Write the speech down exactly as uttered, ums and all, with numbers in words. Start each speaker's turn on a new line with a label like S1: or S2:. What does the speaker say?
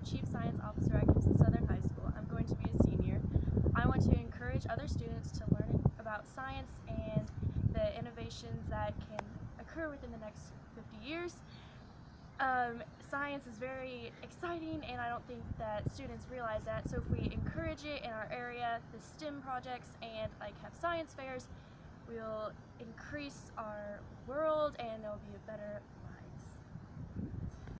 S1: Chief Science Officer at Gibson Southern High School. I'm going to be a senior. I want to encourage other students to learn about science and the innovations that can occur within the next fifty years. Um, science is very exciting, and I don't think that students realize that, so if we encourage it in our area, the STEM projects, and like have science fairs, we'll increase our world and it'll be a better